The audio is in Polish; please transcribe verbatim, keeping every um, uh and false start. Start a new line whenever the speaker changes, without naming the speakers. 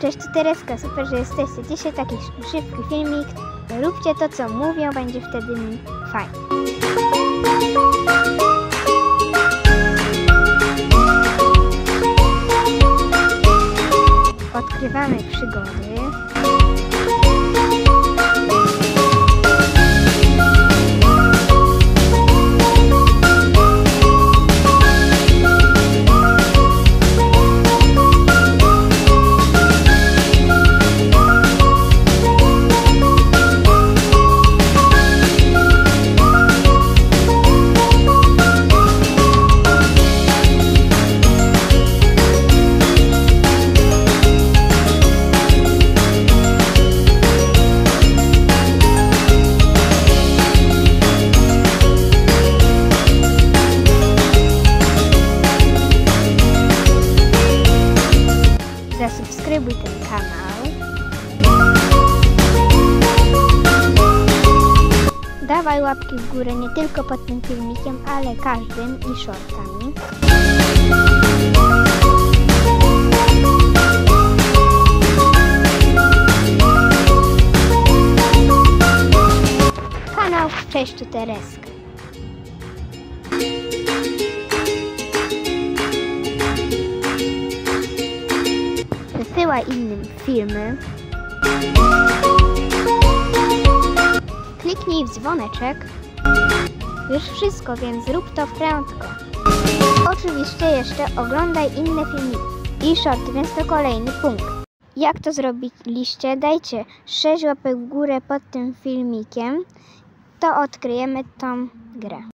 Cześć, tu Tereska, super, że jesteście. Dzisiaj taki szybki filmik. Róbcie to, co mówią, będzie wtedy mi fajnie. Odkrywamy przygody. Zasubskrybuj ten kanał. Dawaj łapki w górę nie tylko pod tym filmikiem, ale każdym i shortami. Kanał Cześć, tu Tereska. Wysyłaj innym filmy. Kliknij w dzwoneczek. Już wszystko, więc zrób to prędko. Oczywiście jeszcze oglądaj inne filmiki i shorty, więc to kolejny punkt. Jak to zrobiliście? Dajcie sześć łapek w górę pod tym filmikiem, to odkryjemy tą grę.